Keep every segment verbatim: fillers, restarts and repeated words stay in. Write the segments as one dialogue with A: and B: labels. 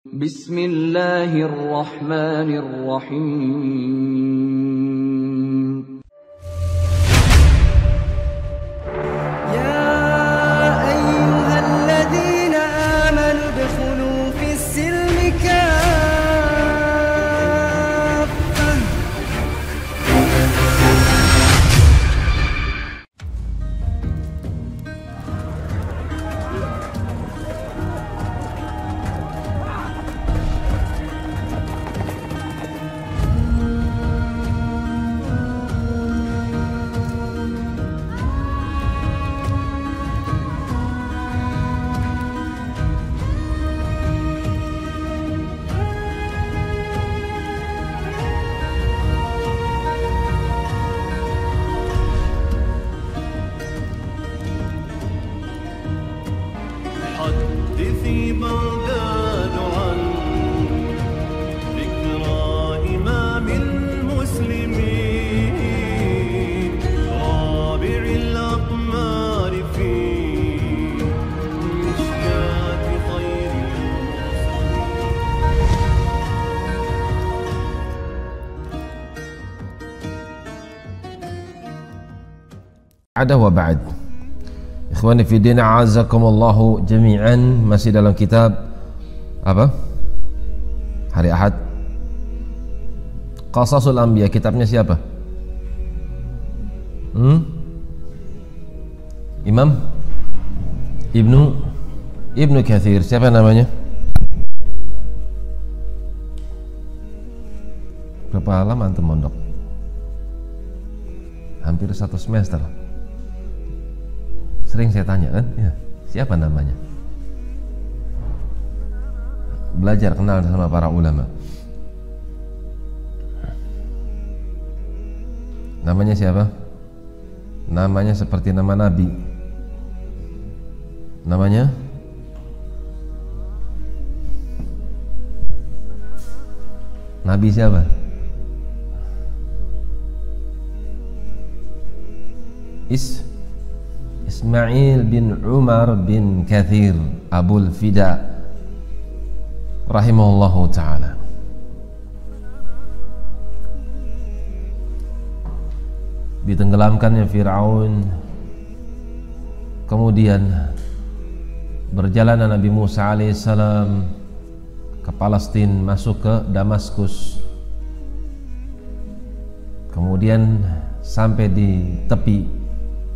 A: Bismillahirrahmanirrahim.
B: Ya ayyuhalladzina amanu udkhulu fis silmi kaffah.
C: حدثي بغداد عن ذكرى إمام المسلمين رابع الأقمار في مشكاة خير
D: Ada wa ba'd. Ikhwani fi din, a'azakumullahu jami'an. Masih dalam kitab apa? Hari Ahad, Qasasul Anbiya. Kitabnya siapa? Hmm? Imam Ibnu Ibnu Katsir. Siapa namanya? Berapa lama antum mondok? Hampir satu semester. Sering saya tanya kan, ya, siapa namanya? Belajar kenal sama para ulama. Namanya siapa? Namanya seperti nama Nabi. Namanya Nabi siapa? Is Ismail bin Umar bin Katsir Abul Fida rahimahullahu ta'ala. Ditenggelamkannya Fir'aun, kemudian berjalan Nabi Musa alaihissalam ke Palestina, masuk ke Damaskus, kemudian sampai di tepi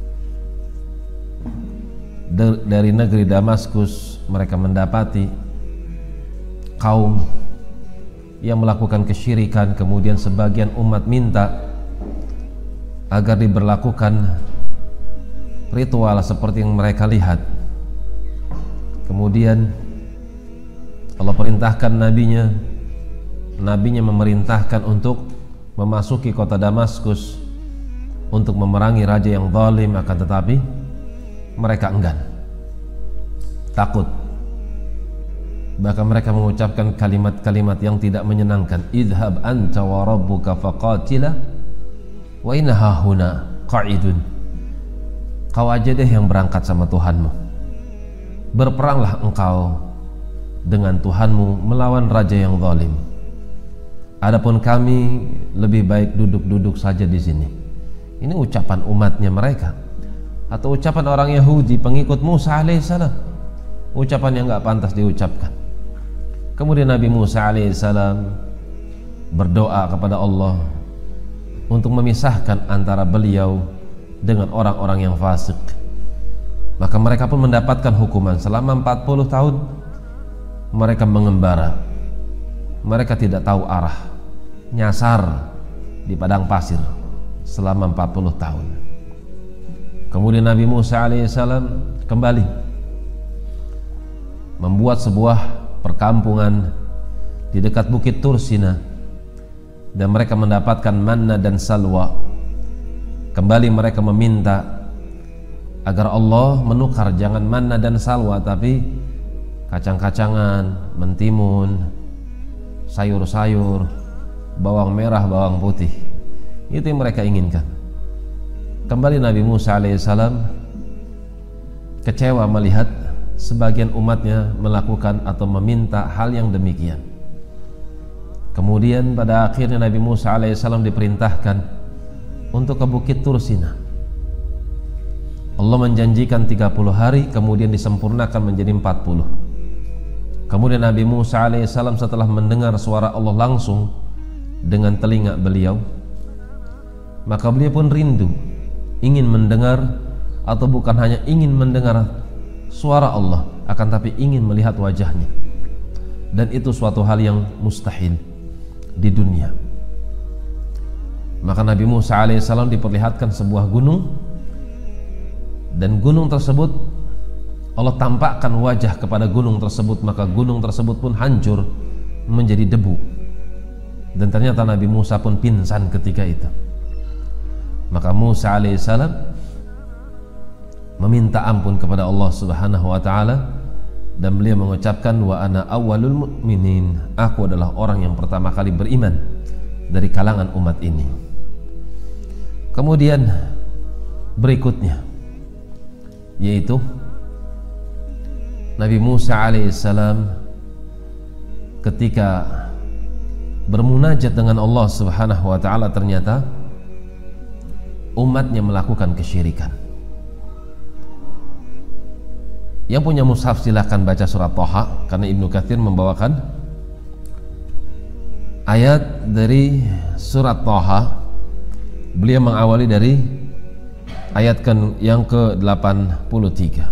D: dari negeri Damaskus. Mereka mendapati kaum yang melakukan kesyirikan. Kemudian sebagian umat minta agar diberlakukan ritual seperti yang mereka lihat. Kemudian Allah perintahkan nabinya nabinya memerintahkan untuk memasuki kota Damaskus untuk memerangi raja yang zalim. Akan tetapi mereka enggan, takut. Bahkan mereka mengucapkan kalimat-kalimat yang tidak menyenangkan. Idhab anta wa rabbuka faqatila wa inna hahuna qa'idun. Kau aja deh yang berangkat sama Tuhanmu, berperanglah engkau dengan Tuhanmu melawan raja yang zalim. Adapun kami lebih baik duduk-duduk saja di sini. Ini ucapan umatnya mereka, atau ucapan orang Yahudi pengikut Musa alaihissalam, ucapan yang gak pantas diucapkan. Kemudian Nabi Musa alaihissalam berdoa kepada Allah untuk memisahkan antara beliau dengan orang-orang yang fasik. Maka mereka pun mendapatkan hukuman selama empat puluh tahun. Mereka mengembara, mereka tidak tahu arah, nyasar di padang pasir selama empat puluh tahun. Kemudian Nabi Musa alaihissalam kembali membuat sebuah perkampungan di dekat Bukit Tursina, dan mereka mendapatkan manna dan salwa. Kembali mereka meminta agar Allah menukar jangan manna dan salwa, tapi kacang-kacangan, mentimun, sayur-sayur, bawang merah, bawang putih. Itu yang mereka inginkan. Kembali Nabi Musa alaihissalam kecewa melihat sebagian umatnya melakukan atau meminta hal yang demikian. Kemudian pada akhirnya Nabi Musa alaihissalam diperintahkan untuk ke Bukit Tur Sina. Allah menjanjikan tiga puluh hari, kemudian disempurnakan menjadi empat puluh. Kemudian Nabi Musa alaihissalam setelah mendengar suara Allah langsung dengan telinga beliau, maka beliau pun rindu ingin mendengar, atau bukan hanya ingin mendengar suara Allah, akan tapi ingin melihat wajahnya. Dan itu suatu hal yang mustahil di dunia. Maka Nabi Musa alaihissalam diperlihatkan sebuah gunung, dan gunung tersebut Allah tampakkan wajah kepada gunung tersebut, maka gunung tersebut pun hancur menjadi debu. Dan ternyata Nabi Musa pun pingsan ketika itu. Maka Musa alaihissalam meminta ampun kepada Allah Subhanahu wa taala, dan beliau mengucapkan, wa ana awwalul mu'minin, aku adalah orang yang pertama kali beriman dari kalangan umat ini. Kemudian berikutnya yaitu Nabi Musa alaihissalam ketika bermunajat dengan Allah Subhanahu wa taala, ternyata umatnya melakukan kesyirikan. Yang punya mushaf silakan baca surat Thaha, karena Ibnu Katsir membawakan ayat dari surat Thaha. Beliau mengawali dari ayat yang ke delapan puluh tiga.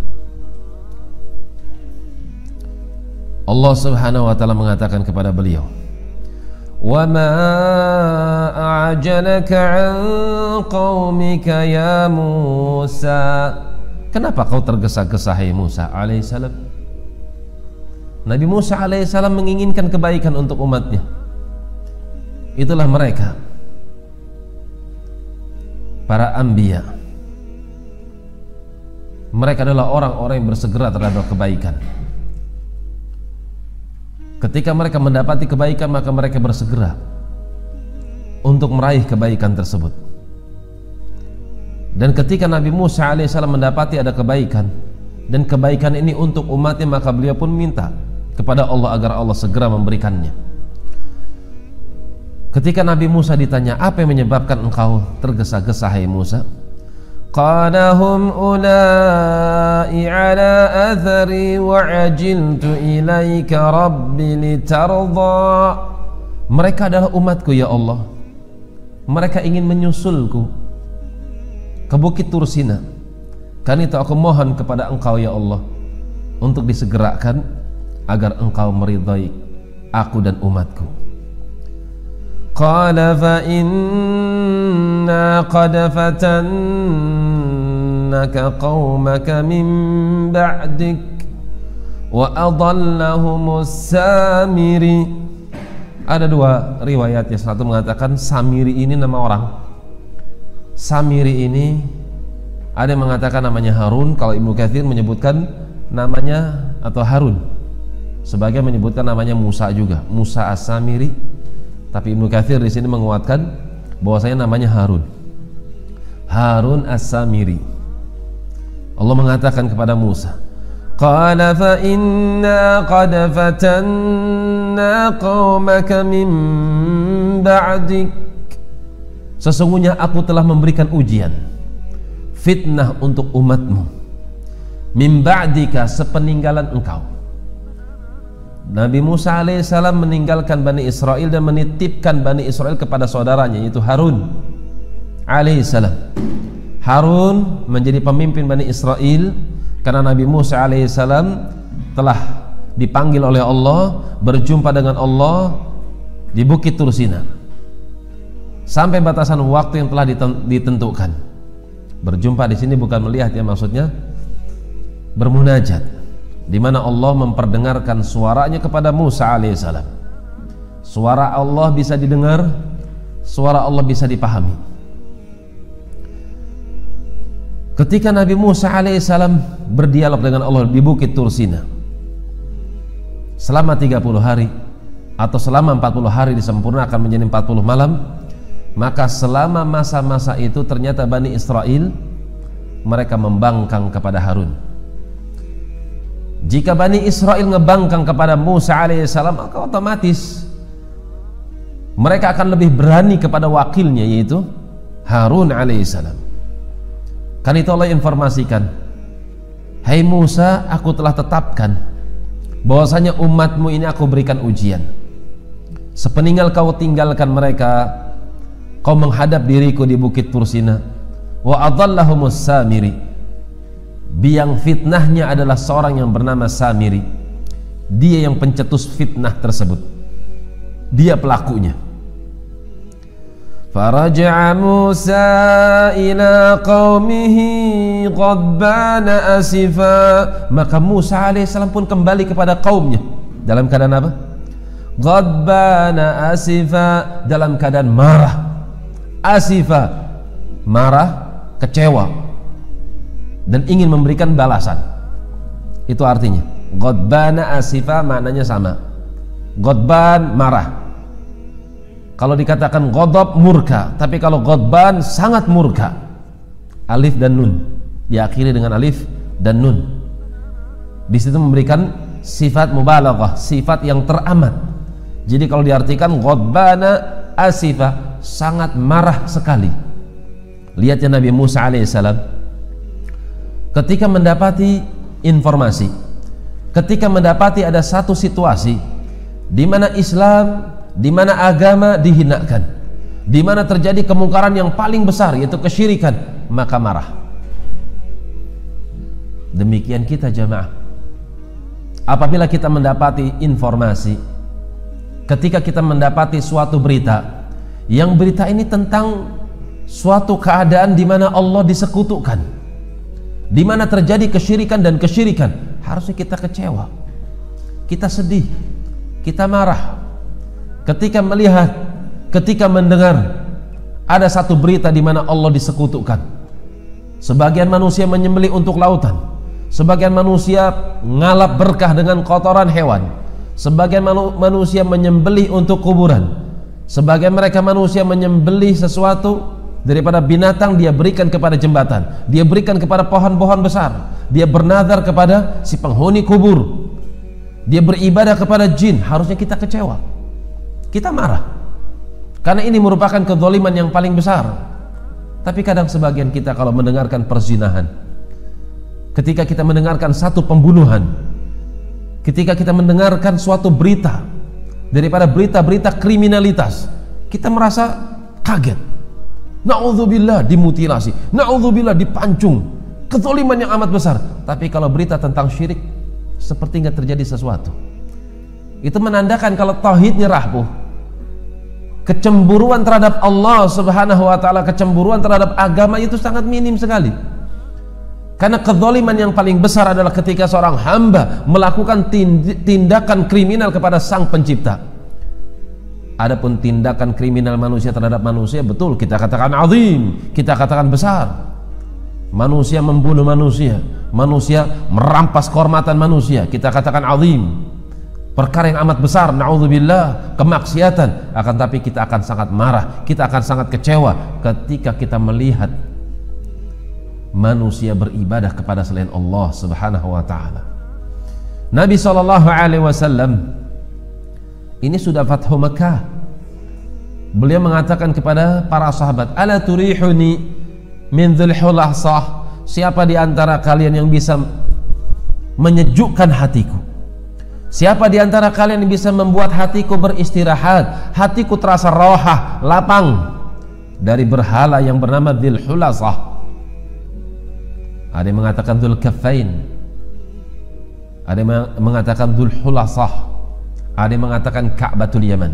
D: Allah Subhanahu wa taala mengatakan kepada beliau, "Wa ma a'jalaka 'an qaumika ya Musa." Kenapa kau tergesa-gesa hai Musa alaihissalam? Nabi Musa alaihissalam menginginkan kebaikan untuk umatnya. Itulah mereka, para anbiya. Mereka adalah orang-orang yang bersegera terhadap kebaikan. Ketika mereka mendapati kebaikan, maka mereka bersegera untuk meraih kebaikan tersebut. Dan ketika Nabi Musa alaihissalam mendapati ada kebaikan, dan kebaikan ini untuk umatnya, maka beliau pun minta kepada Allah agar Allah segera memberikannya. Ketika Nabi Musa ditanya, apa yang menyebabkan engkau tergesa-gesa hai Musa? Qala hum ulai ala athari wa ajiltu ilaika rabbi litarda. Mereka adalah umatku ya Allah, mereka ingin menyusulku ke Bukit Tur Sina. Karena itu aku mohon kepada engkau ya Allah untuk disegerakan agar engkau meridai aku dan umatku. Qala fa inna qad fatannaka qaumaka min ba'dik wa adallahumus Samiri. Ada dua riwayat, yang satu mengatakan Samiri ini nama orang. Samiri ini ada yang mengatakan namanya Harun. Kalau Ibnu Katsir menyebutkan namanya atau Harun, sebagian menyebutkan namanya Musa juga, Musa As-Samiri. Tapi Ibnu Katsir di sini menguatkan bahwasanya namanya Harun, Harun As-Samiri. Allah mengatakan kepada Musa, qala fa inna qad fatanna qaumaka min ba'dik. Sesungguhnya aku telah memberikan ujian, fitnah untuk umatmu, min ba'dika, sepeninggalan engkau. Nabi Musa alaihissalam meninggalkan Bani Israel dan menitipkan Bani Israel kepada saudaranya, yaitu Harun alaihissalam. Harun menjadi pemimpin Bani Israel karena Nabi Musa alaihissalam telah dipanggil oleh Allah berjumpa dengan Allah di Bukit Tur Sina sampai batasan waktu yang telah ditentukan. Berjumpa di sini bukan melihat ya, maksudnya bermunajat, di mana Allah memperdengarkan suaranya kepada Musa alaihissalam. Suara Allah bisa didengar, suara Allah bisa dipahami. Ketika Nabi Musa alaihissalam berdialog dengan Allah di Bukit Tur Sina selama tiga puluh hari atau selama empat puluh hari disempurnakan menjadi empat puluh malam, maka selama masa-masa itu ternyata Bani Israel mereka membangkang kepada Harun. Jika Bani Israel ngebangkang kepada Musa alaihissalam, maka otomatis mereka akan lebih berani kepada wakilnya, yaitu Harun alaihissalam. Kan itu Allah informasikan, hai Musa, aku telah tetapkan bahwasanya umatmu ini aku berikan ujian. Sepeninggal kau tinggalkan mereka, kau menghadap diriku di bukit Tursina, wa adallahumus Samiri, biang fitnahnya adalah seorang yang bernama Samiri. Dia yang pencetus fitnah tersebut, dia pelakunya. Faraja'a Musa ila qaumihi ghadbana asifa, maka Musa alaihissalam pun kembali kepada kaumnya dalam keadaan apa? Ghadbana asifa, dalam keadaan marah. Asifa, marah, kecewa, dan ingin memberikan balasan. Itu artinya ghadbana asifa, maknanya sama. Ghadban, marah. Kalau dikatakan ghadab, murka, tapi kalau ghadban, sangat murka. Alif dan nun, diakhiri dengan alif dan nun. Di situ memberikan sifat mubalaghah, sifat yang teramat. Jadi kalau diartikan ghadbana asifa, sangat marah sekali. Lihat ya Nabi Musa alaihissalam, ketika mendapati informasi, ketika mendapati ada satu situasi di mana Islam, di mana agama dihinakan, di mana terjadi kemungkaran yang paling besar, yaitu kesyirikan, maka marah. Demikian kita jamaah, apabila kita mendapati informasi, ketika kita mendapati suatu berita, yang berita ini tentang suatu keadaan di mana Allah disekutukan, di mana terjadi kesyirikan dan kesyirikan, harusnya kita kecewa, kita sedih, kita marah. Ketika melihat, ketika mendengar ada satu berita di mana Allah disekutukan, sebagian manusia menyembelih untuk lautan, sebagian manusia ngalap berkah dengan kotoran hewan, sebagian manu manusia menyembelih untuk kuburan, sebagian mereka manusia menyembelih sesuatu daripada binatang, dia berikan kepada jembatan, dia berikan kepada pohon-pohon besar, dia bernazar kepada si penghuni kubur, dia beribadah kepada jin. Harusnya kita kecewa, kita marah, karena ini merupakan kezaliman yang paling besar. Tapi kadang sebagian kita kalau mendengarkan perzinahan, ketika kita mendengarkan satu pembunuhan, ketika kita mendengarkan suatu berita daripada berita-berita kriminalitas, kita merasa kaget. Na'udzubillah, dimutilasi, na'udzubillah, dipancung, kezaliman yang amat besar. Tapi kalau berita tentang syirik, seperti nggak terjadi sesuatu. Itu menandakan kalau tauhidnya rapuh. Kecemburuan terhadap Allah subhanahu wa ta'ala, kecemburuan terhadap agama itu sangat minim sekali. Karena kezaliman yang paling besar adalah ketika seorang hamba melakukan tindakan kriminal kepada sang pencipta. Adapun tindakan kriminal manusia terhadap manusia, betul kita katakan azim, kita katakan besar. Manusia membunuh manusia, manusia merampas kehormatan manusia, kita katakan azim, perkara yang amat besar, na'udzubillah, kemaksiatan. Akan tapi kita akan sangat marah, kita akan sangat kecewa ketika kita melihat manusia beribadah kepada selain Allah subhanahu wa ta'ala. Nabi shallallahu alaihi wasallam ini sudah Fathu Makkah. Beliau mengatakan kepada para sahabat, ala turihuni min dzul hulasah, siapa di antara kalian yang bisa menyejukkan hatiku, siapa di antara kalian yang bisa membuat hatiku beristirahat, hatiku terasa rohah, lapang dari berhala yang bernama dzul hulasah. Ada yang mengatakan dzul kaffain, ada yang mengatakan dzul hulasah, ada yang mengatakan Ka'batul Yaman.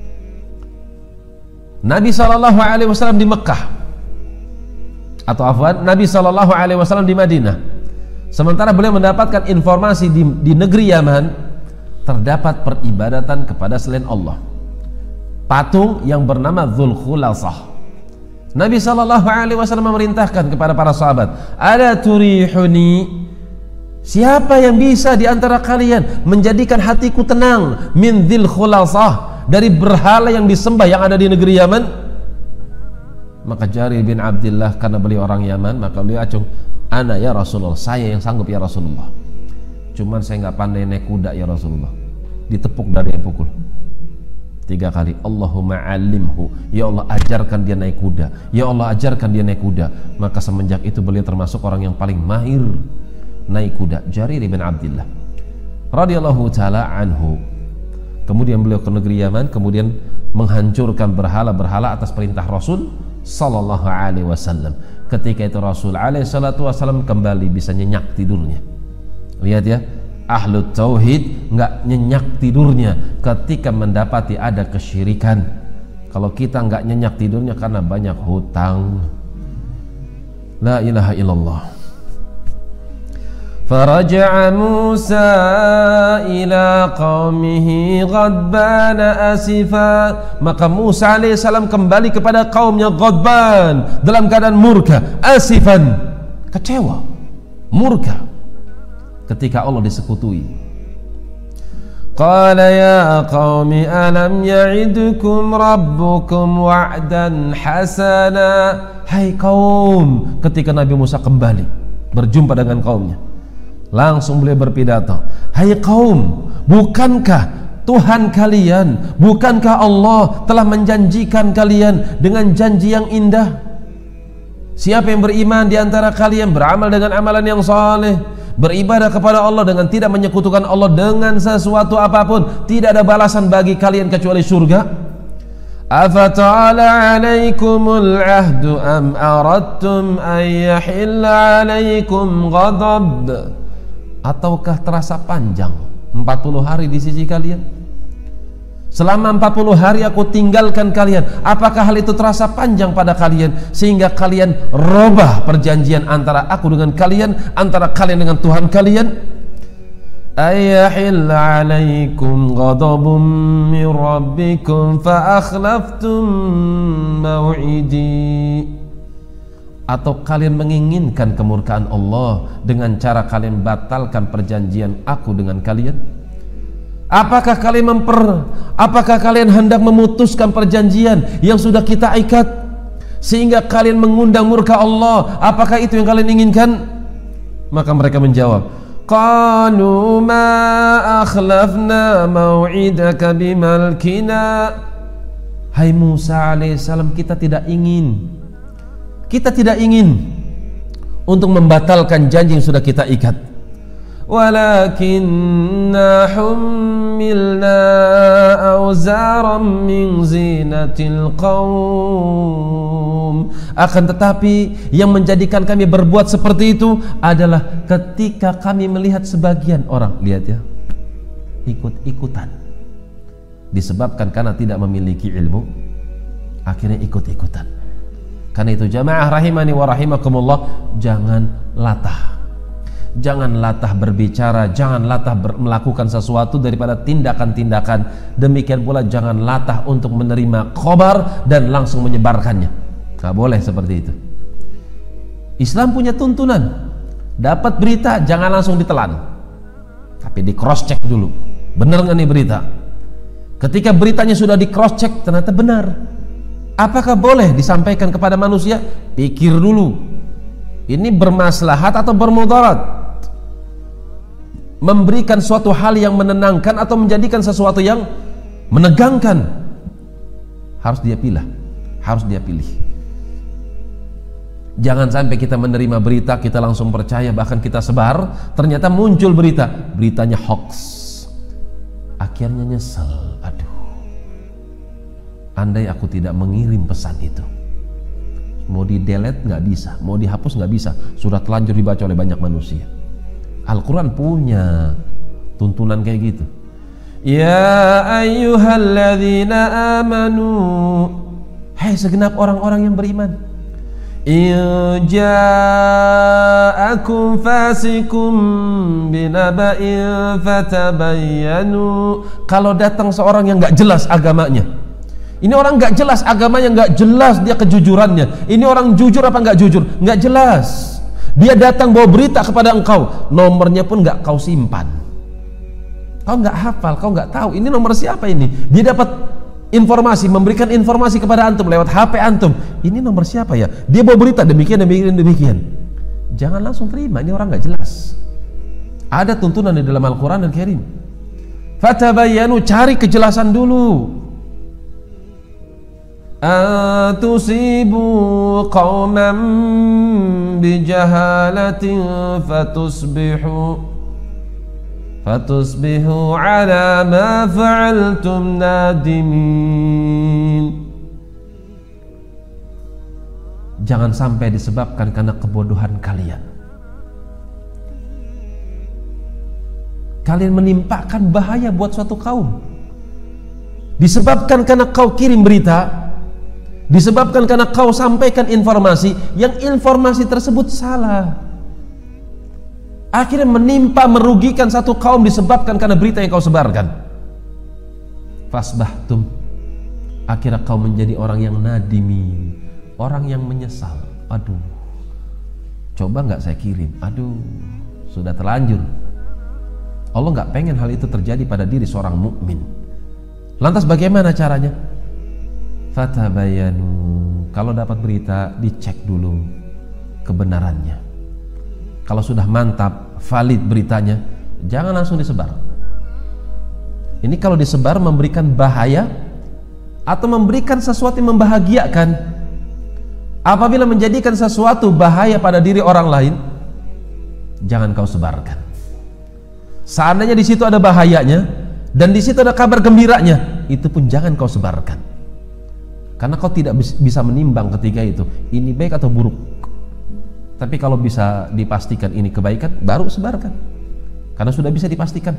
D: Nabi shallallahu alaihi wasallam di Mekah, atau afwan, Nabi shallallahu alaihi wasallam di Madinah. Sementara beliau mendapatkan informasi di, di negeri Yaman terdapat peribadatan kepada selain Allah, patung yang bernama Dzul Khulasah. Nabi shallallahu alaihi wasallam memerintahkan kepada para sahabat, ala turihuni, siapa yang bisa di antara kalian menjadikan hatiku tenang min dzil khulasah, dari berhala yang disembah yang ada di negeri Yaman? Maka Jarir bin Abdullah, karena beliau orang Yaman, maka beliau acung, ana ya Rasulullah, saya yang sanggup ya Rasulullah. cuman saya nggak pandai naik kuda ya Rasulullah. Ditepuk dari yang pukul tiga kali. Allahumma alimhu, ya Allah ajarkan dia naik kuda, ya Allah ajarkan dia naik kuda. Maka semenjak itu beliau termasuk orang yang paling mahir naik kuda. Jarir bin Abdillah radhiyallahu taala anhu. Kemudian beliau ke negeri Yaman, kemudian menghancurkan berhala-berhala atas perintah Rasul sallallahu alaihi wasallam. Ketika itu Rasul alaihi salatu wasallam kembali bisa nyenyak tidurnya. Lihat ya, ahlu tauhid nggak nyenyak tidurnya ketika mendapati ada kesyirikan. Kalau kita nggak nyenyak tidurnya karena banyak hutang. La ilaha illallah. Faraja'a Musa ila qaumihi ghadban asifa. Maka Musa alaihissalam kembali kepada kaumnya ghadban, dalam keadaan murka, asifan, kecewa, murka ketika Allah disekutui. Qala ya qaumi alam ya'idukum rabbukum wa'dan hasana. Hai kaum, ketika Nabi Musa kembali berjumpa dengan kaumnya, langsung beliau berpidato, hai kaum, bukankah Tuhan kalian, bukankah Allah telah menjanjikan kalian dengan janji yang indah? Siapa yang beriman di antara kalian, beramal dengan amalan yang saleh, beribadah kepada Allah dengan tidak menyekutukan Allah dengan sesuatu apapun, tidak ada balasan bagi kalian kecuali surga. Afata'ala alaikumul ahdu am aradtum an yahilla alaikum ghadab. Ataukah terasa panjang empat puluh hari di sisi kalian? Selama empat puluh hari aku tinggalkan kalian, apakah hal itu terasa panjang pada kalian sehingga kalian robah perjanjian antara aku dengan kalian, antara kalian dengan Tuhan kalian? Ayahilla alaikum ghadabun min rabbikum fa akhlaftum maw'idi. Atau kalian menginginkan kemurkaan Allah dengan cara kalian batalkan perjanjian aku dengan kalian? Apakah kalian memper apakah kalian hendak memutuskan perjanjian yang sudah kita ikat sehingga kalian mengundang murka Allah? Apakah itu yang kalian inginkan? Maka mereka menjawab, qalu ma akhlafna mau'idaka bimalkina. Hai Musa alaihissalam, kita tidak ingin kita tidak ingin untuk membatalkan janji yang sudah kita ikat. Walakinna hummilna awzaram min zinatil qaum. Akan tetapi yang menjadikan kami berbuat seperti itu adalah ketika kami melihat sebagian orang, lihat ya, ikut-ikutan, disebabkan karena tidak memiliki ilmu, akhirnya ikut-ikutan. Karena itu jamaah rahimani wa rahimakumullah, jangan latah, jangan latah berbicara, jangan latah ber melakukan sesuatu daripada tindakan-tindakan. Demikian pula jangan latah untuk menerima khabar dan langsung menyebarkannya. Gak boleh seperti itu. Islam punya tuntunan, dapat berita jangan langsung ditelan, tapi di cross check dulu, benar nggak nih berita. Ketika beritanya sudah di cross check ternyata benar, apakah boleh disampaikan kepada manusia? Pikir dulu, ini bermaslahat atau bermudarat, memberikan suatu hal yang menenangkan atau menjadikan sesuatu yang menegangkan. Harus dia pilih, harus dia pilih. Jangan sampai kita menerima berita, kita langsung percaya, bahkan kita sebar, ternyata muncul berita, beritanya hoax, akhirnya nyesel. Aduh, andai aku tidak mengirim pesan itu. Mau di delete nggak bisa, mau dihapus nggak bisa, sudah telanjur dibaca oleh banyak manusia. Al-Quran punya tuntunan kayak gitu. Ya ayyuhalladzina amanu, hai segenap orang-orang yang beriman, in ja'akum fasikum binaba'in fatabayyanu. Kalau datang seorang yang nggak jelas agamanya, ini orang nggak jelas agamanya, nggak jelas dia kejujurannya, ini orang jujur apa nggak jujur, nggak jelas. Dia datang bawa berita kepada engkau, nomornya pun nggak kau simpan, kau nggak hafal, kau nggak tahu ini nomor siapa ini. Dia dapat informasi, memberikan informasi kepada antum lewat H P antum, ini nomor siapa ya, dia bawa berita demikian demikian demikian. Jangan langsung terima, ini orang nggak jelas. Ada tuntunan di dalam Al-Quran Al-Karim. Fatabayyanu, cari kejelasan dulu. Atusibu qauman bijahalatin fatusbihu fatusbihu ala ma fa'altum nadimin. Jangan sampai disebabkan karena kebodohan kalian, kalian menimpakan bahaya buat suatu kaum. Disebabkan karena kau kirim berita, disebabkan karena kau sampaikan informasi yang informasi tersebut salah, akhirnya menimpa, merugikan satu kaum disebabkan karena berita yang kau sebarkan. Fasbahtum, akhirnya kau menjadi orang yang nadimin, orang yang menyesal. Aduh, coba nggak saya kirim, aduh sudah terlanjur. Allah nggak pengen hal itu terjadi pada diri seorang mukmin. Lantas bagaimana caranya? Fatabayanu, kalau dapat berita dicek dulu kebenarannya. Kalau sudah mantap, valid beritanya, jangan langsung disebar. Ini kalau disebar memberikan bahaya atau memberikan sesuatu yang membahagiakan. Apabila menjadikan sesuatu bahaya pada diri orang lain, jangan kau sebarkan. Seandainya di situ ada bahayanya dan di situ ada kabar gembiranya, itu pun jangan kau sebarkan. Karena kau tidak bisa menimbang ketika itu ini baik atau buruk. Tapi kalau bisa dipastikan ini kebaikan, baru sebarkan. Karena sudah bisa dipastikan.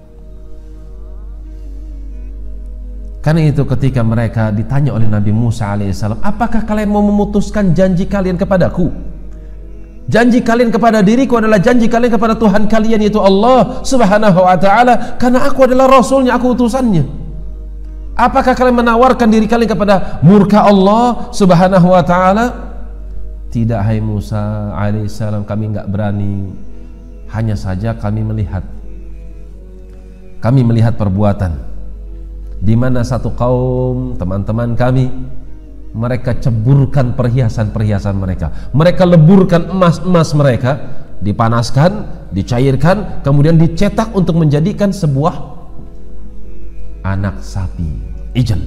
D: Karena itu ketika mereka ditanya oleh Nabi Musa alaihissalam, apakah kalian mau memutuskan janji kalian kepadaku? Janji kalian kepada diriku adalah janji kalian kepada Tuhan kalian, yaitu Allah subhanahu wa ta'ala, karena aku adalah Rasulnya, aku utusannya. Apakah kalian menawarkan diri kalian kepada murka Allah subhanahu wa ta'ala? Tidak, hai Musa alaihissalam, kami enggak berani. Hanya saja kami melihat Kami melihat perbuatan di mana satu kaum teman-teman kami, mereka ceburkan perhiasan-perhiasan mereka, mereka leburkan emas-emas mereka, dipanaskan, dicairkan, kemudian dicetak untuk menjadikan sebuah anak sapi, ijl.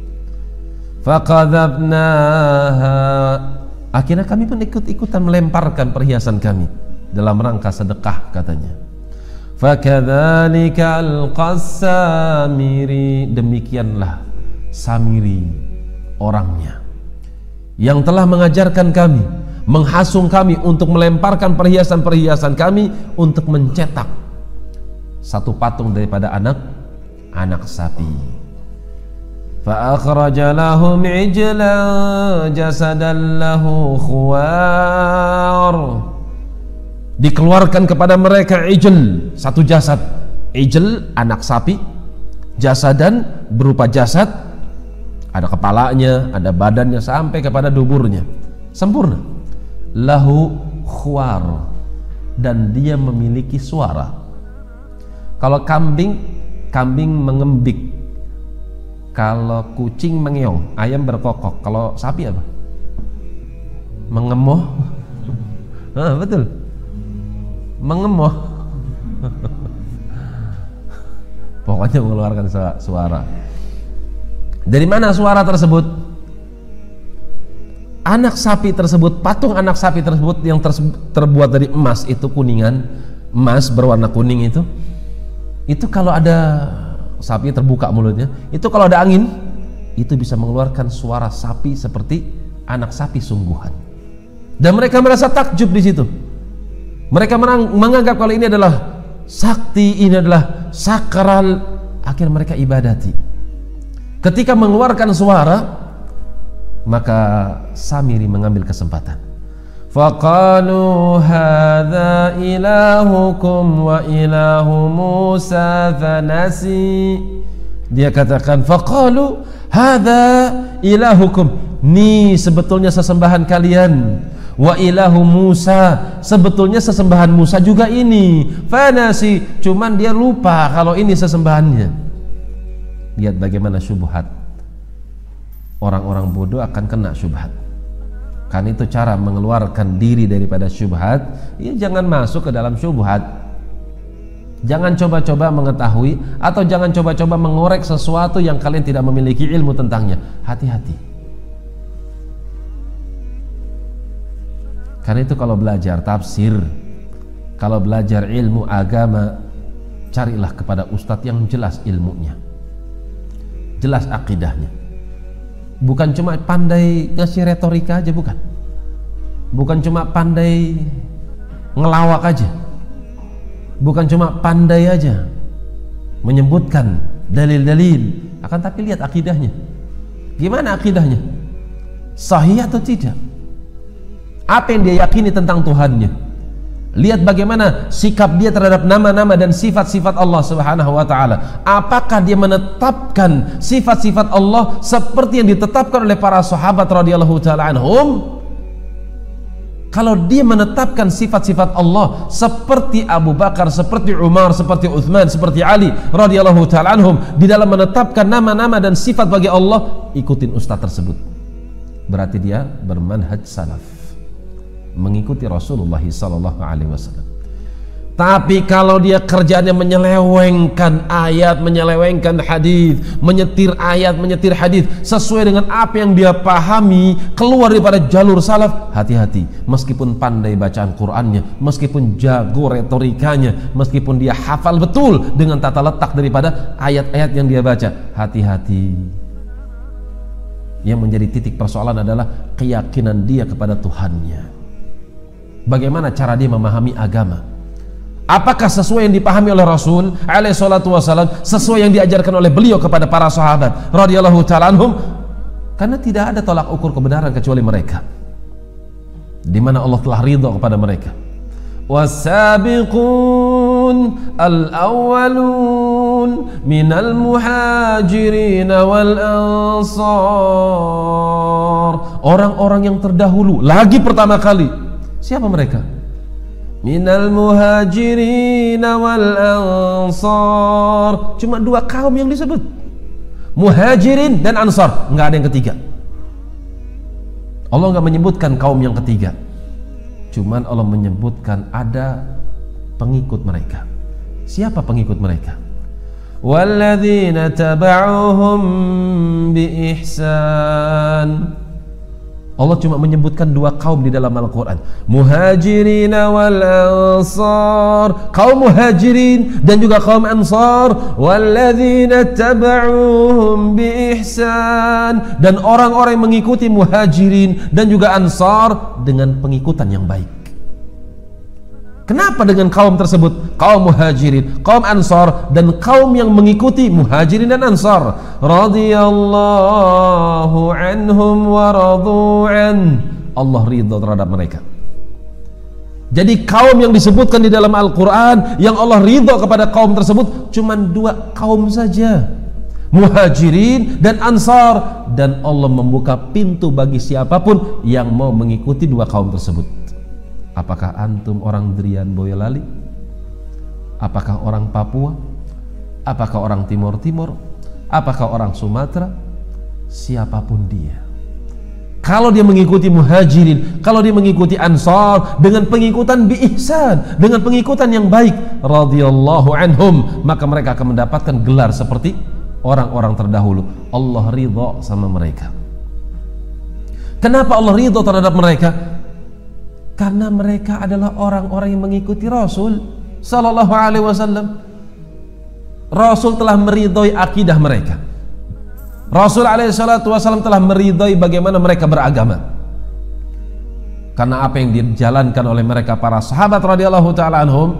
D: Faqadhabnaha, akhirnya kami pun ikut-ikutan melemparkan perhiasan kami dalam rangka sedekah, katanya. Fakadzalika alqas Samiri, demikianlah Samiri orangnya yang telah mengajarkan kami, menghasung kami untuk melemparkan perhiasan-perhiasan kami untuk mencetak satu patung daripada anak anak sapi. Fa akhraja lahum ijlan jasadan lahu khuwar, dikeluarkan kepada mereka ijl, satu jasad. Ijl anak sapi, jasadan berupa jasad, ada kepalanya, ada badannya sampai kepada duburnya, sempurna. Lahu khuwar, dan dia memiliki suara. Kalau kambing, kambing mengembik. Kalau kucing mengeong, ayam berkokok. Kalau sapi apa? Mengemoh. Ah, betul. Mengemoh. Pokoknya mengeluarkan suara. Dari mana suara tersebut? Anak sapi tersebut, patung anak sapi tersebut yang terbuat dari emas, itu kuningan, emas berwarna kuning itu. Itu kalau ada sapi terbuka mulutnya, itu kalau ada angin, itu bisa mengeluarkan suara sapi seperti anak sapi sungguhan. Dan mereka merasa takjub di situ. Mereka menganggap kalau ini adalah sakti, ini adalah sakral. Akhirnya mereka ibadati. Ketika mengeluarkan suara, maka Samiri mengambil kesempatan. Faqalu hadza ilahukum wa ilahu Musa fanasi. Dia katakan, faqalu hadza ilahukum, ni sebetulnya sesembahan kalian. Wa ilahu Musa, sebetulnya sesembahan Musa juga ini. Fanasi, cuman dia lupa kalau ini sesembahannya. Lihat bagaimana syubhat. Orang-orang bodoh akan kena syubhat. Kan itu cara mengeluarkan diri daripada syubhat. Ya, jangan masuk ke dalam syubhat. Jangan coba-coba mengetahui atau jangan coba-coba mengorek sesuatu yang kalian tidak memiliki ilmu tentangnya. Hati-hati. Karena itu kalau belajar tafsir, kalau belajar ilmu agama, carilah kepada ustadz yang jelas ilmunya, jelas akidahnya. Bukan cuma pandai ngasih retorika aja, bukan. Bukan cuma pandai ngelawak aja. Bukan cuma pandai aja menyebutkan dalil-dalil, akan tapi lihat akidahnya. Gimana akidahnya? Sahih atau tidak? Apa yang dia yakini tentang Tuhannya? Lihat bagaimana sikap dia terhadap nama-nama dan sifat-sifat Allah Subhanahu wa taala. Apakah dia menetapkan sifat-sifat Allah seperti yang ditetapkan oleh para sahabat radhiyallahu taala anhum? Kalau dia menetapkan sifat-sifat Allah seperti Abu Bakar, seperti Umar, seperti Uthman, seperti Ali radhiyallahu taala anhum di dalam menetapkan nama-nama dan sifat bagi Allah, ikutin ustaz tersebut. Berarti dia bermanhaj salaf, mengikuti Rasulullah sallallahu alaihi wasallam. Tapi kalau dia kerjanya menyelewengkan ayat, menyelewengkan hadis, menyetir ayat, menyetir hadis sesuai dengan apa yang dia pahami, keluar daripada jalur salaf, hati-hati. Meskipun pandai bacaan Qur'annya, meskipun jago retorikanya, meskipun dia hafal betul dengan tata letak daripada ayat-ayat yang dia baca, hati-hati. Yang menjadi titik persoalan adalah keyakinan dia kepada Tuhannya. Bagaimana cara dia memahami agama? Apakah sesuai yang dipahami oleh Rasul alaihi salatu wasallam, sesuai yang diajarkan oleh beliau kepada para sahabat radhiyallahu ta'ala anhum? Karena tidak ada tolak ukur kebenaran kecuali mereka, di mana Allah telah ridha kepada mereka. Was-sabiqun al-awwalun minal muhajirin wal ansar. Orang-orang yang terdahulu, lagi pertama kali. Siapa mereka? Minal muhajirin wal ansar. Cuma dua kaum yang disebut, muhajirin dan ansar, nggak ada yang ketiga. Allah nggak menyebutkan kaum yang ketiga, cuman Allah menyebutkan ada pengikut mereka. Siapa pengikut mereka? Walladzina taba'uhum bi ihsan. Allah cuma menyebutkan dua kaum di dalam Al-Quran, muhajirin wal ansar, kaum muhajirin dan juga kaum ansar, walladzina taba'uhum bi ihsan, dan orang-orang yang mengikuti muhajirin dan juga ansar dengan pengikutan yang baik. Kenapa dengan kaum tersebut? Kaum muhajirin, kaum ansar, dan kaum yang mengikuti muhajirin dan ansar. Radhiyallahu anhum wa radu'an. Allah ridha terhadap mereka. Jadi kaum yang disebutkan di dalam Al-Quran yang Allah ridha kepada kaum tersebut cuma dua kaum saja, muhajirin dan ansar. Dan Allah membuka pintu bagi siapapun yang mau mengikuti dua kaum tersebut. Apakah antum orang Drian Boyolali? Apakah orang Papua? Apakah orang Timur Timur? Apakah orang Sumatera? Siapapun dia, kalau dia mengikuti muhajirin, kalau dia mengikuti ansar dengan pengikutan bi ihsan, dengan pengikutan yang baik, radhiyallahu anhum, maka mereka akan mendapatkan gelar seperti orang-orang terdahulu. Allah ridha sama mereka. Kenapa Allah ridha terhadap mereka? Karena mereka adalah orang-orang yang mengikuti Rasul sallallahu alaihi wasallam. Rasul telah meridhai akidah mereka. Rasul alaihi salatu wasallam telah meridhai bagaimana mereka beragama. Karena apa yang dijalankan oleh mereka para sahabat radhiyallahu taala anhum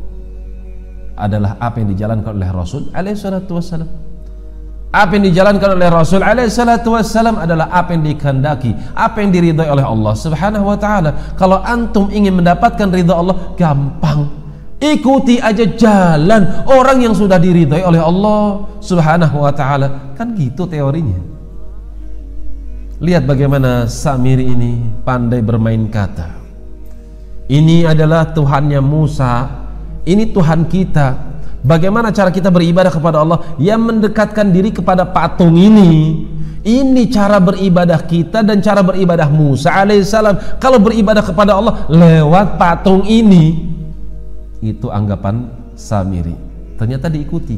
D: adalah apa yang dijalankan oleh Rasul alaihi salatu wasallam. Apa yang dijalankan oleh Rasul alaihi salatu wassalam adalah apa yang dikehendaki, apa yang diridhai oleh Allah subhanahu wa ta'ala. Kalau antum ingin mendapatkan ridha Allah, gampang, ikuti aja jalan orang yang sudah diridhai oleh Allah subhanahu wa ta'ala. Kan gitu teorinya. Lihat bagaimana Samiri ini pandai bermain kata. Ini adalah Tuhannya Musa, ini Tuhan kita. Bagaimana cara kita beribadah kepada Allah yang mendekatkan diri kepada patung ini? Ini cara beribadah kita dan cara beribadah Musa alaihissalam. Kalau beribadah kepada Allah lewat patung ini, itu anggapan Samiri. Ternyata diikuti.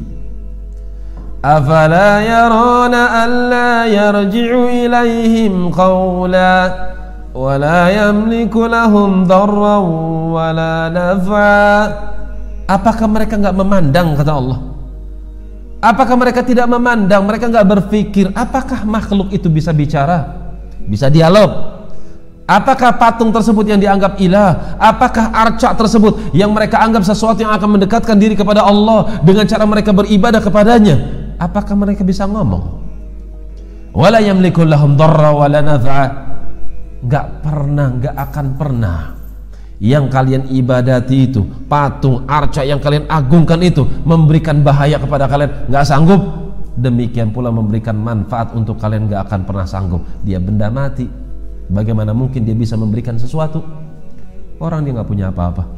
D: Afala yarana alla yarji'u ilaihim qawla wa la yamliku lahum dharran wa la naf'a. Apakah mereka enggak memandang, kata Allah? Apakah mereka tidak memandang, mereka enggak berpikir apakah makhluk itu bisa bicara, bisa dialog? Apakah patung tersebut yang dianggap ilah? Apakah arca tersebut yang mereka anggap sesuatu yang akan mendekatkan diri kepada Allah dengan cara mereka beribadah kepadanya? Apakah mereka bisa ngomong? Wala yamliku lahum dharra wala naf'a. Enggak pernah, enggak akan pernah yang kalian ibadati itu, patung, arca yang kalian agungkan itu memberikan bahaya kepada kalian, enggak sanggup. Demikian pula memberikan manfaat untuk kalian, enggak akan pernah sanggup. Dia benda mati. Bagaimana mungkin dia bisa memberikan sesuatu? Orang dia nggak punya apa-apa.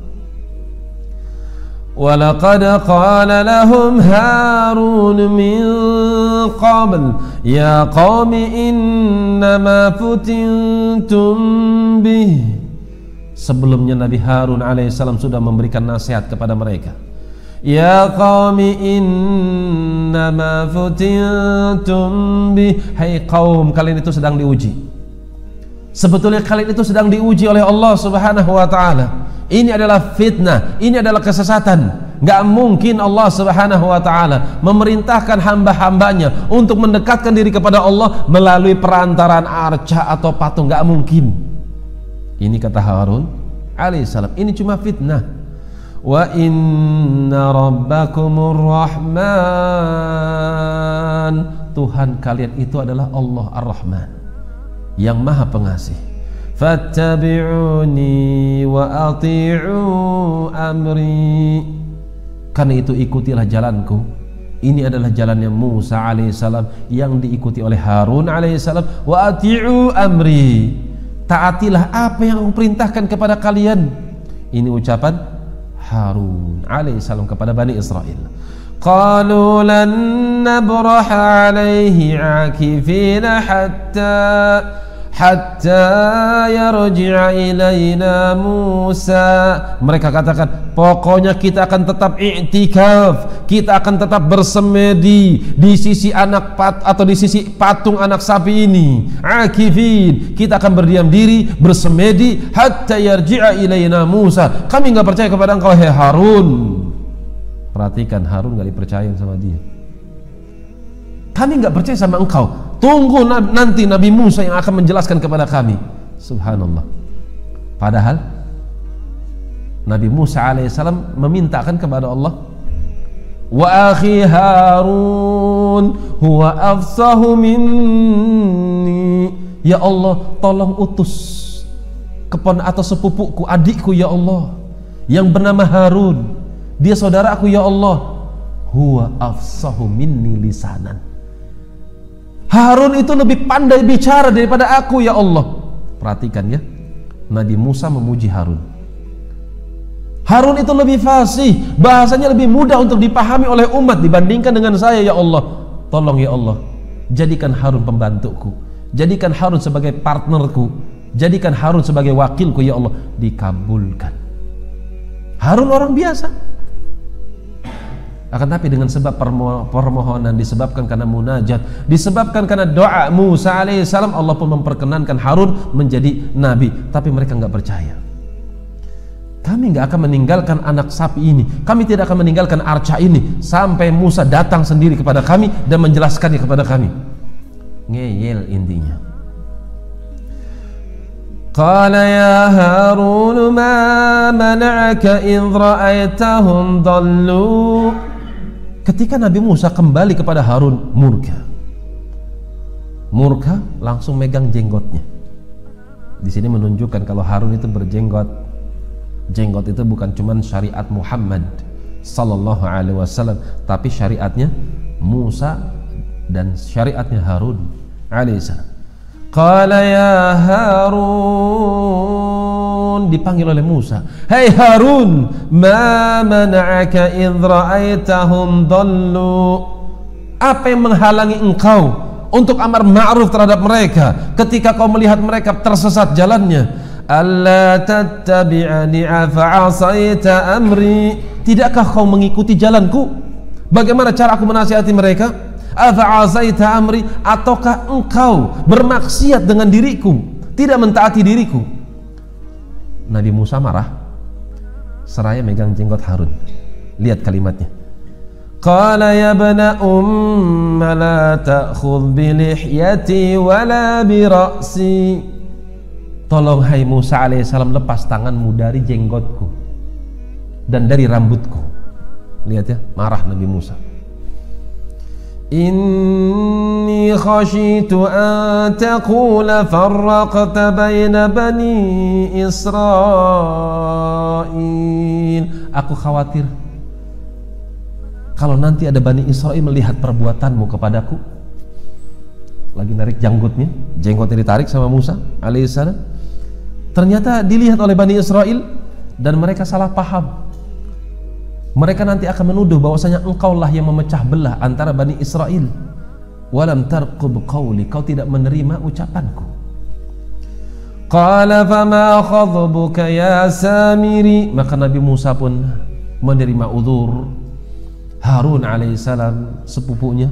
D: Walaqad qala lahum Harun min qabl ya qaumi innama futintum bih. Sebelumnya Nabi Harun alaihissalam sudah memberikan nasihat kepada mereka. Ya qaumi innama futintum bih. Hai kaum, kalian itu sedang diuji. Sebetulnya kalian itu sedang diuji oleh Allah Subhanahu wa ta'ala. Ini adalah fitnah, ini adalah kesesatan. Gak mungkin Allah Subhanahu wa ta'ala memerintahkan hamba-hambanya untuk mendekatkan diri kepada Allah melalui perantaraan arca atau patung. Gak mungkin. Ini kata Harun alaihissalam, ini cuma fitnah. Wa inna rabbakumur rahman. Tuhan kalian itu adalah Allah ar-Rahman yang maha pengasih. Fattabi'uni wa ati'u amri. Karena itu ikutilah jalanku. Ini adalah jalannya Musa alaihissalam yang diikuti oleh Harun alaihissalam. Wa ati'u amri. Taatilah apa yang aku perintahkan kepada kalian. Ini ucapan Harun alaihissalam kepada Bani Israel. Qalu lan nabraha alaihi akifina hatta hatta yarji'a ilaina Musa. Mereka katakan, pokoknya kita akan tetap i'tikaf, kita akan tetap bersemedi di sisi anak pat atau di sisi patung anak sapi ini. Akifin, kita akan berdiam diri, bersemedi hatta yarji'a ilaina Musa. Kami enggak percaya kepada engkau, hai Harun. Perhatikan, Harun enggak dipercaya sama dia. Kami enggak percaya sama engkau. Tunggu nanti Nabi Musa yang akan menjelaskan kepada kami. Subhanallah. Padahal Nabi Musa alaihissalam memintakan kepada Allah, wa akhi Harun huwa afsahu minni. Ya Allah, tolong utus kepon atau sepupuku, adikku ya Allah, yang bernama Harun. Dia saudaraku ya Allah. Huwa afsahu minni lisanan. Harun itu lebih pandai bicara daripada aku ya Allah. Perhatikan ya, Nabi Musa memuji Harun. Harun itu lebih fasih, bahasanya lebih mudah untuk dipahami oleh umat dibandingkan dengan saya ya Allah. Tolong ya Allah, jadikan Harun pembantuku, jadikan Harun sebagai partnerku, jadikan Harun sebagai wakilku ya Allah. Dikabulkan. Harun orang biasa, akan tapi dengan sebab permohonan, disebabkan karena munajat, disebabkan karena doa Musa alaihissalam, Allah pun memperkenankan Harun menjadi nabi. Tapi mereka nggak percaya. Kami nggak akan meninggalkan anak sapi ini, kami tidak akan meninggalkan arca ini sampai Musa datang sendiri kepada kami dan menjelaskannya kepada kami. Ngeyel intinya. Qala ya Harun ma mana'aka idh ra'aitahum dhallu. Ketika Nabi Musa kembali kepada Harun, murka. Murka langsung megang jenggotnya. Di sini menunjukkan kalau Harun itu berjenggot. Jenggot itu bukan cuman syariat Muhammad sallallahu alaihi wasallam, tapi syariatnya Musa dan syariatnya Harun alaihissalam. Qala ya Harun, dipanggil oleh Musa, hai Harun, ma mana'aka idh ra'aitahum dhallu. Apa yang menghalangi engkau untuk amar ma'ruf terhadap mereka ketika kau melihat mereka tersesat jalannya? Alla tattabi'ani afa'asaita amri. Tidakkah kau mengikuti jalanku? Bagaimana cara aku menasihati mereka? Afa'azaita amri, ataukah engkau bermaksiat dengan diriku, tidak mentaati diriku? Nabi Musa marah seraya megang jenggot Harun. Lihat kalimatnya. Qala ya bana umma la ta'khudh bi lihyati wala bi ra'si. Tolong hai Musa alaihissalam, lepas tanganmu dari jenggotku dan dari rambutku. Lihat ya, marah Nabi Musa. Inni khashitu an taqula farraqta baina bani Israil. Aku khawatir kalau nanti ada Bani Israil melihat perbuatanmu kepadaku. Lagi narik janggutnya, jenggotnya ditarik sama Musa alaihissalam. Ternyata dilihat oleh Bani Israil dan mereka salah paham. Mereka nanti akan menuduh bahwasanya engkaulah yang memecah belah antara Bani Israel. Walam tarqub qawli, kau tidak menerima ucapanku. Qala fama khadbuka ya Samiri. Maka Nabi Musa pun menerima uzur Harun alaihissalam, sepupunya.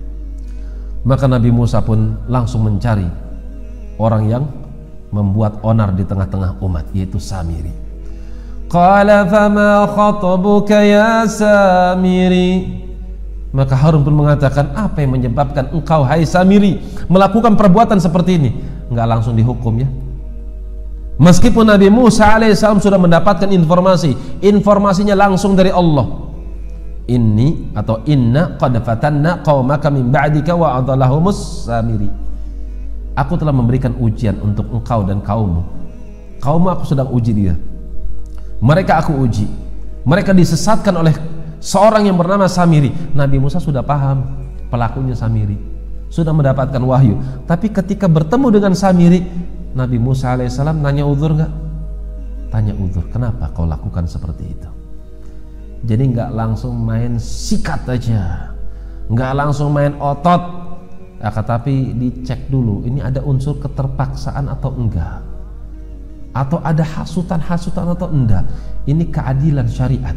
D: Maka Nabi Musa pun langsung mencari orang yang membuat onar di tengah-tengah umat, yaitu Samiri. Qala fama khatabuka ya Samiri. Maka Harun pun mengatakan, apa yang menyebabkan engkau hai Samiri melakukan perbuatan seperti ini? Enggak langsung dihukum ya. Meskipun Nabi Musa alaihissalam sudah mendapatkan informasi, informasinya langsung dari Allah. Inni atau inna qad fatanna qaumaka min ba'dika wa adhallahumus Samiri. Aku telah memberikan ujian untuk engkau dan kaummu. Kaummu aku sedang uji dia. Mereka aku uji. Mereka disesatkan oleh seorang yang bernama Samiri. Nabi Musa sudah paham pelakunya Samiri, sudah mendapatkan wahyu. Tapi ketika bertemu dengan Samiri, Nabi Musa alaihissalam nanya uzur nggak? Tanya uzur. Kenapa kau lakukan seperti itu? Jadi nggak langsung main sikat aja, nggak langsung main otot, ya, tapi dicek dulu. Ini ada unsur keterpaksaan atau enggak? Atau ada hasutan-hasutan atau enggak? Ini keadilan syariat,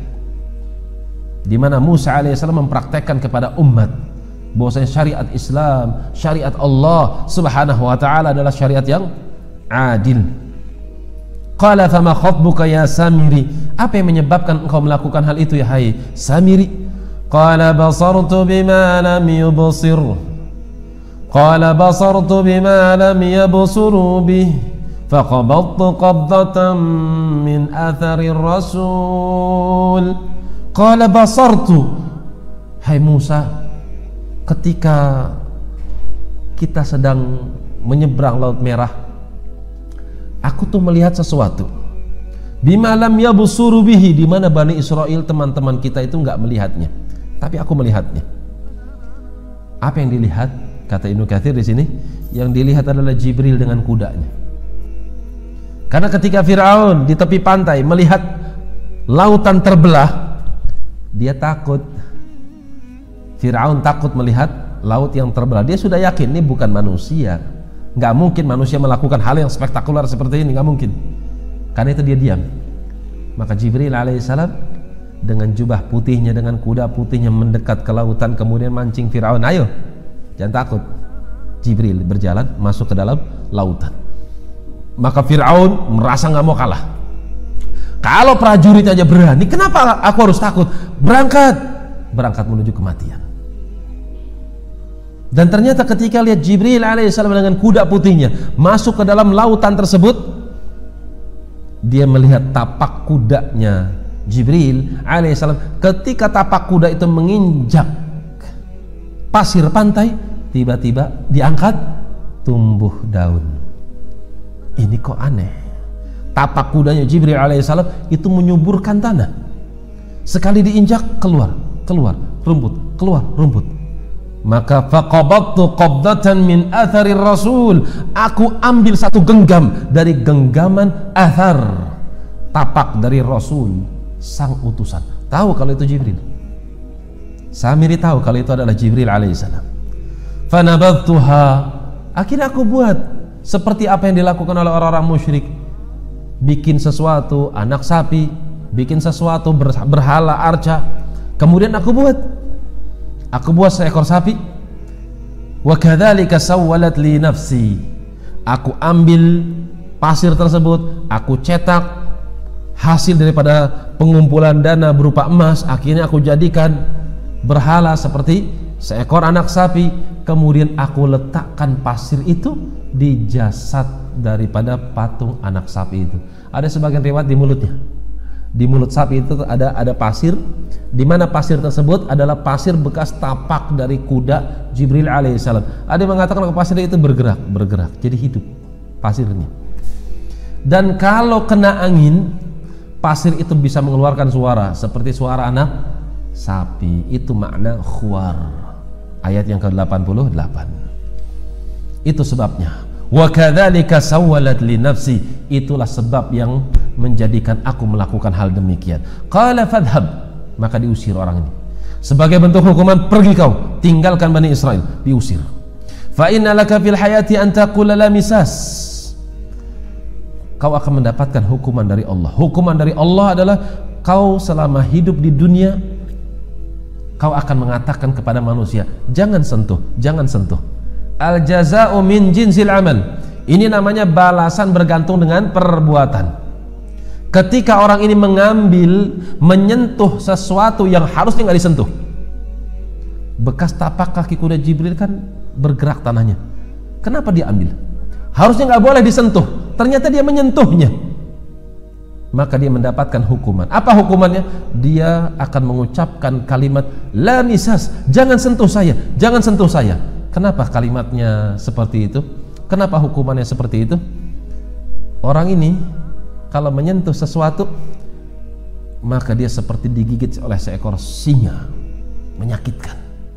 D: di mana Musa alaihissalam mempraktekkan kepada umat bahwasanya syariat Islam, syariat Allah subhanahu wa ta'ala adalah syariat yang adil. Qala fama khatbuka ya Samiri. Apa yang menyebabkan engkau melakukan hal itu ya hai Samiri? Qala basartu bima lam yubsir. Qala basartu bima lam yabsuru bih. Faqabattu qabdatan min athari rasul. Qala basartu. Hai Musa, ketika kita sedang menyeberang Laut Merah, aku tuh melihat sesuatu. Bima lam yabsuru bihi, di mana Bani Israil teman-teman kita itu nggak melihatnya, tapi aku melihatnya. Apa yang dilihat? Kata Ibnu Katsir di sini, yang dilihat adalah Jibril dengan kudanya. Karena ketika Fir'aun di tepi pantai melihat lautan terbelah, dia takut. Fir'aun takut melihat laut yang terbelah. Dia sudah yakin ini bukan manusia. Nggak mungkin manusia melakukan hal yang spektakuler seperti ini, nggak mungkin. Karena itu dia diam. Maka Jibril alaihissalam dengan jubah putihnya, dengan kuda putihnya mendekat ke lautan, kemudian mancing Fir'aun. Ayo, jangan takut. Jibril berjalan masuk ke dalam lautan. Maka Fir'aun merasa nggak mau kalah. Kalau prajurit aja berani, kenapa aku harus takut? Berangkat, berangkat menuju kematian. Dan ternyata ketika lihat Jibril alaihissalam dengan kuda putihnya masuk ke dalam lautan tersebut, dia melihat tapak kudanya Jibril alaihissalam. Ketika tapak kuda itu menginjak pasir pantai, tiba-tiba diangkat tumbuh daun. Ini kok aneh. Tapak kudanya Jibril alaihissalam itu menyuburkan tanah. Sekali diinjak, keluar, keluar rumput, keluar rumput. Maka faqabattu qabdatan min athari rasul. Aku ambil satu genggam dari genggaman athar, tapak dari Rasul, sang utusan. Tahu kalau itu Jibril. Samiri tahu kalau itu adalah Jibril alaihissalam. Fanabadtuha. Akhirnya aku buat seperti apa yang dilakukan oleh orang-orang musyrik. Bikin sesuatu, anak sapi, bikin sesuatu berhala arca, kemudian aku buat aku buat seekor sapi. Wa kadzalika sawwalat li nafsi, aku ambil pasir tersebut, aku cetak hasil daripada pengumpulan dana berupa emas, akhirnya aku jadikan berhala seperti seekor anak sapi, kemudian aku letakkan pasir itu di jasad daripada patung anak sapi itu. Ada sebagian riwayat di mulutnya, di mulut sapi itu ada ada pasir, di mana pasir tersebut adalah pasir bekas tapak dari kuda Jibril alaihissalam. Ada yang mengatakan kalau pasir itu bergerak, bergerak jadi hidup pasirnya. Dan kalau kena angin, pasir itu bisa mengeluarkan suara seperti suara anak sapi. Itu makna khuwar, ayat yang ke delapan puluh delapan. Itu sebabnya. Wa kadzalika sawwalat li nafsi, itulah sebab yang menjadikan aku melakukan hal demikian. Qala fadhhab, maka diusir orang ini. Sebagai bentuk hukuman, pergi kau, tinggalkan Bani Israel, diusir. Fa inna laka fil hayati an taqula la misas, kau akan mendapatkan hukuman dari Allah. Hukuman dari Allah adalah kau selama hidup di dunia, kau akan mengatakan kepada manusia, jangan sentuh, jangan sentuh. Al jaza'u min jinsil amal, ini namanya balasan bergantung dengan perbuatan. Ketika orang ini mengambil, menyentuh sesuatu yang harusnya nggak disentuh, bekas tapak kaki kuda Jibril kan bergerak tanahnya, kenapa dia ambil? Harusnya nggak boleh disentuh, ternyata dia menyentuhnya, maka dia mendapatkan hukuman. Apa hukumannya? Dia akan mengucapkan kalimat la misas, jangan sentuh saya, jangan sentuh saya. Kenapa kalimatnya seperti itu? Kenapa hukumannya seperti itu? Orang ini kalau menyentuh sesuatu, maka dia seperti digigit oleh seekor singa, menyakitkan.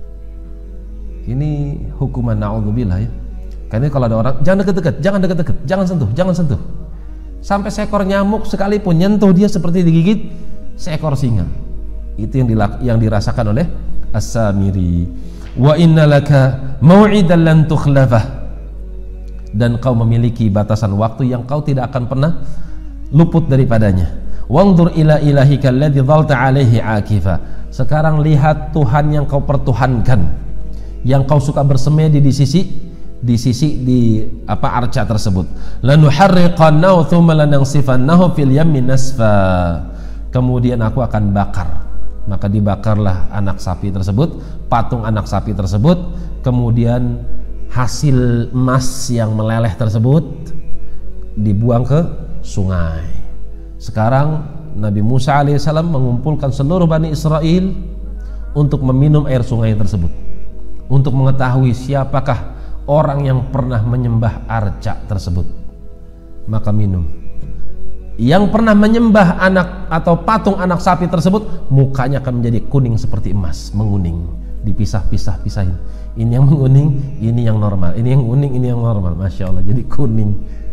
D: Ini hukuman, na'udzubillah ya. Karena kalau ada orang, jangan deket-deket, jangan deket-deket, jangan sentuh, jangan sentuh. Sampai seekor nyamuk sekalipun nyentuh dia seperti digigit seekor singa. Itu yang, yang dirasakan oleh As-Samiri. Wa innalaka mau'idan lan tukhlafah, dan kau memiliki batasan waktu yang kau tidak akan pernah luput daripadanya. Wanzur ila ilahika alladzi dhalta alaihi akifa, sekarang lihat Tuhan yang kau pertuhankan, yang kau suka bersemedi di sisi di sisi di apa arca tersebut. Lanuharriqannahu thumma lanansifannahu fil yammi nasfa, kemudian aku akan bakar. Maka dibakarlah anak sapi tersebut, patung anak sapi tersebut, kemudian hasil emas yang meleleh tersebut dibuang ke sungai. Sekarang Nabi Musa alaihissalam mengumpulkan seluruh Bani Israel untuk meminum air sungai tersebut, untuk mengetahui siapakah orang yang pernah menyembah arca tersebut. Maka minum. Yang pernah menyembah anak atau patung anak sapi tersebut, mukanya akan menjadi kuning seperti emas, menguning, dipisah-pisah pisahin. Ini yang menguning, ini yang normal, ini yang kuning, ini yang normal. Masya Allah, jadi kuning.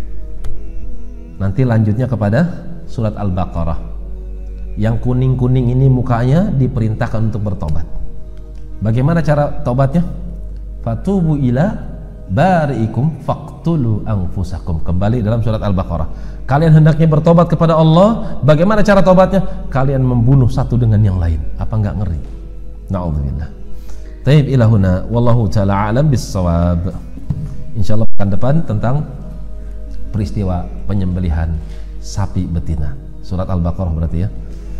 D: Nanti lanjutnya kepada surat Al-Baqarah. Yang kuning-kuning ini mukanya diperintahkan untuk bertobat. Bagaimana cara tobatnya? Fatubu ila bari'ikum faqtulu anfusakum. Kembali dalam surat Al-Baqarah. Kalian hendaknya bertobat kepada Allah. Bagaimana cara tobatnya? Kalian membunuh satu dengan yang lain. Apa enggak ngeri? Na'udzubillah. Taib ilahuna wallahu ta'ala alam bis-shawab. Insyaallah pekan depan tentang peristiwa penyembelihan sapi betina. Surat Al-Baqarah berarti ya.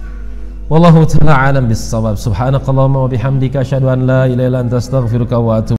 D: Wallahu ta'ala alam bis-shawab. Subhanakallahumma wa bihamdika asyhadu an la ilaha illa anta astaghfiruka wa atubu